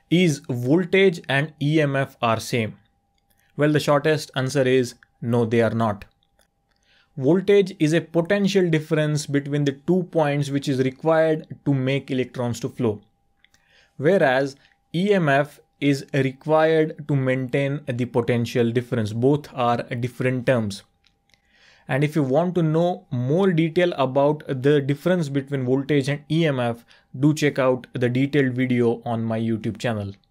Is voltage and EMF are same? Well, the shortest answer is no, they are not. Voltage is a potential difference between the 2 points which is required to make electrons to flow. Whereas EMF is required to maintain the potential difference. Both are different terms. And if you want to know more detail about the difference between voltage and EMF, do check out the detailed video on my YouTube channel.